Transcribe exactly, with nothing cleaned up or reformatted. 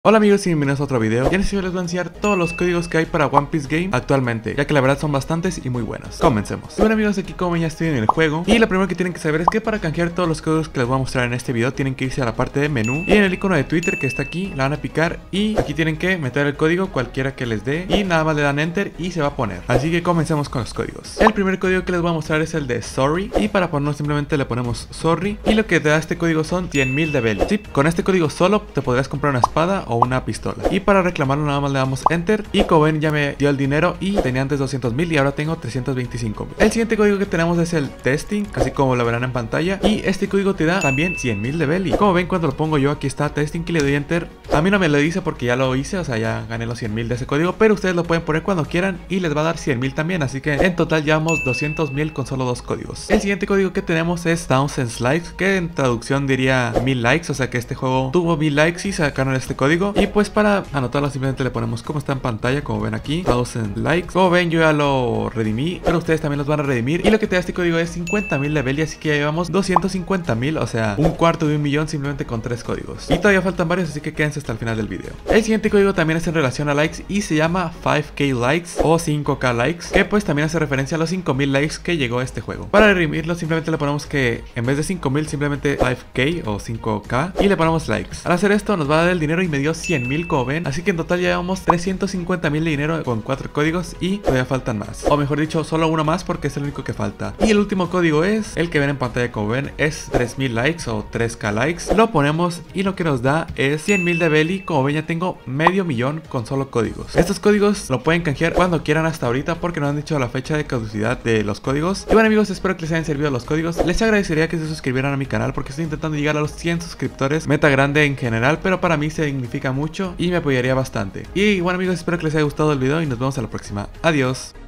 Hola amigos y bienvenidos a otro video. Y en este video les voy a enseñar todos los códigos que hay para One Piece Game actualmente, ya que la verdad son bastantes y muy buenos. Comencemos. Bueno amigos, aquí como ya estoy en el juego, y lo primero que tienen que saber es que para canjear todos los códigos que les voy a mostrar en este video tienen que irse a la parte de menú y en el icono de Twitter que está aquí, la van a picar y aquí tienen que meter el código cualquiera que les dé y nada más le dan enter y se va a poner. Así que comencemos con los códigos. El primer código que les voy a mostrar es el de Sorry, y para ponerlo simplemente le ponemos Sorry y lo que te da este código son cien mil de belly. Sí, con este código solo te podrás comprar una espada o una pistola. Y para reclamarlo nada más le damos enter. Y como ven ya me dio el dinero y tenía antes doscientos mil y ahora tengo trescientos veinticinco mil. El siguiente código que tenemos es el testing, así como lo verán en pantalla. Y este código te da también cien mil de belly. Como ven cuando lo pongo yo aquí está testing y le doy enter. A mí no me lo dice porque ya lo hice, o sea ya gané los cien mil de ese código. Pero ustedes lo pueden poner cuando quieran y les va a dar cien mil también. Así que en total llevamos doscientos mil con solo dos códigos. El siguiente código que tenemos es Thousand Likes, que en traducción diría mil likes. O sea que este juego tuvo mil likes y sacaron este código. Y pues para anotarlo simplemente le ponemos como está en pantalla, como ven aquí, thousand likes. Como ven yo ya lo redimí, pero ustedes también los van a redimir. Y lo que te da este código es cincuenta mil de belly, así que ya llevamos doscientos cincuenta mil, o sea un cuarto de un millón simplemente con tres códigos. Y todavía faltan varios, así que quédense hasta el final del video. El siguiente código también es en relación a likes y se llama cinco K likes o cinco K likes, que pues también hace referencia a los cinco mil likes que llegó a este juego. Para redimirlo simplemente le ponemos que en vez de cinco mil simplemente cinco K o cinco K y le ponemos likes. Al hacer esto nos va a dar el dinero y me dio cien mil, como ven, así que en total ya llevamos trescientos cincuenta mil de dinero con cuatro códigos y todavía faltan más, o mejor dicho solo uno más porque es el único que falta. Y el último código es el que ven en pantalla, como ven es tres mil likes o tres K likes. Lo ponemos y lo que nos da es cien mil de belly. Como ven ya tengo medio millón con solo códigos. Estos códigos lo pueden canjear cuando quieran hasta ahorita porque nos han dicho la fecha de caducidad de los códigos. Y bueno amigos, espero que les hayan servido los códigos. Les agradecería que se suscribieran a mi canal porque estoy intentando llegar a los cien suscriptores, meta grande en general, pero para mí significa mucho y me apoyaría bastante. Y bueno amigos, espero que les haya gustado el video y nos vemos a la próxima. Adiós.